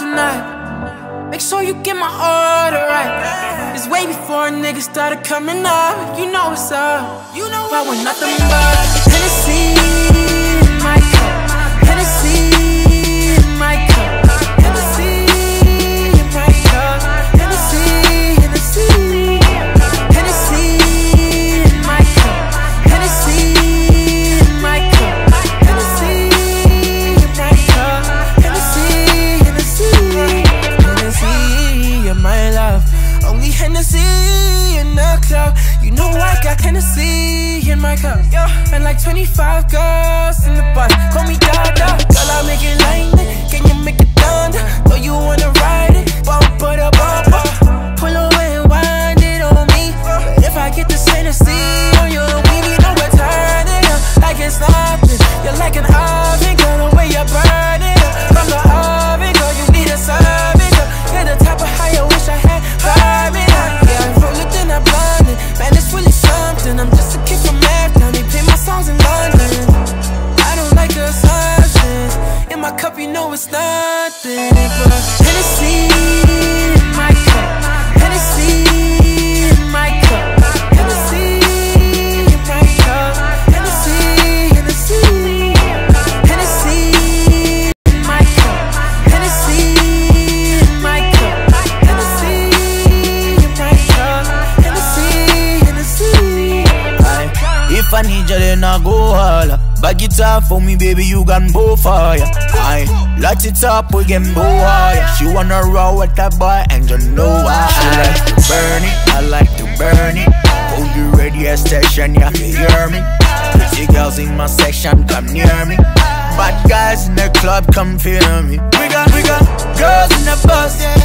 tonight. Make sure you get my order right. It's way before a nigga started coming up. You know what's up. You know I want nothing but Hennessy in my cup. Hennessy in my cup. Hennessy in my cup. Hennessy, Hennessy. Hennessy in my cup. Hennessy in my cup. Hennessy in my cup. Hennessy, Hennessy. Hennessy in my love. Only Hennessy in the club. You know I got Hennessy in my cup. And like 25 girls in the bus. Call me Dada. Girl, I make it lightning. Can you make it thunder? Know you wanna ride it. Bump it up, pull away and wind it on me. But if I get this Hennessy on you, we need no return it up. Like it's nothing. You're like an oven, girl, the way you burn it up. From the oven, girl, you need to serve it up. You're the type of high I wish I had. Burn it up. Yeah, I roll it, then I blind it. Man, it's really something. I'm just a kid from Afghanistan. They play my songs in London. I don't like the assumptions. In my cup, you know it's nothing but Hennessy in my cup. Hennessy in my cup. Hennessy in my cup. Hennessy, Hennessy. Hennessy in my cup. Hennessy in my cup. Hennessy in my cup. Hennessy, Hennessy. If I need you, then I go holla. Back it up for me, baby, you can go fire. I light it up, we can go higher. She wanna roll with that boy, and you know why. She like to burn it, I like to burn it. Hold the radio station, you can hear me. Pretty girls in my section, come near me. Bad guys in the club, come feel me. We got girls in the bus,